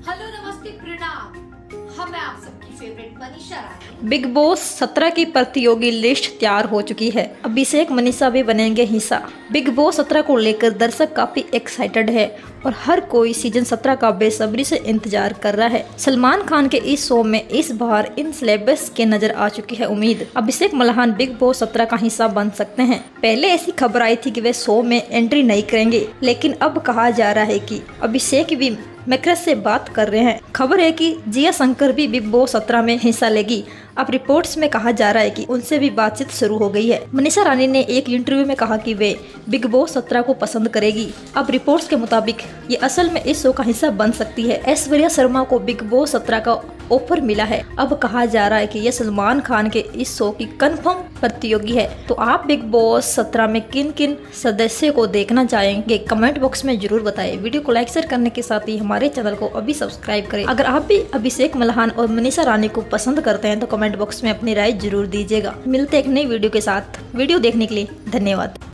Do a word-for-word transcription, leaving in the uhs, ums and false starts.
Hello नमस्ते प्रणाम। हम आप सबकी favourite Manisha Rani. Bigg Boss सत्रह की प्रतियोगी लिस्ट तैयार हो चुकी है। अभिषेक मनीषा भी बनेंगे हिस्सा। बिग बॉस सत्रह को लेकर दर्शक काफी एक्साइटेड है और हर कोई सीजन सत्रह का बेसब्री से इंतजार कर रहा है। सलमान खान के इस शो में इस बार इन सेलेब्स के नजर आ चुकी है उम्मीद। अभिषेक मल्हान बिग बॉस सत्रह का हिस्सा बन सकते हैं। पहले ऐसी खबर आई थी कि वे शो में एंट्री नहीं करेंगे, लेकिन अब कहा जा रहा है कि अभिषेक भी मैकरस से बात कर रहे हैं। खबर है कि जिया शंकर भी बिग बॉस सत्रह में हिस्सा लेगी। अब रिपोर्ट्स में कहा जा रहा है कि उनसे भी बातचीत शुरू हो गई है। मनीषा रानी ने एक इंटरव्यू में कहा कि वे बिग बॉस सत्रह को पसंद करेगी। अब रिपोर्ट्स के मुताबिक ये असल में इस शो का हिस्सा बन सकती है। ऐश्वर्या शर्मा को बिग बॉस सत्रह का ऑफर मिला है। अब कहा जा रहा है कि यह सलमान खान के इस शो की कंफर्म प्रतियोगी है। तो आप बिग बॉस सत्रह में किन किन सदस्य को देखना चाहेंगे, कमेंट बॉक्स में जरूर बताएं। वीडियो को लाइक शेयर करने के साथ ही हमारे चैनल को अभी सब्सक्राइब करें। अगर आप भी अभिषेक मल्हान और मनीषा रानी को पसंद करते हैं तो कमेंट बॉक्स में अपनी राय जरूर दीजिएगा। मिलते हैं एक नई वीडियो के साथ। वीडियो देखने के लिए धन्यवाद।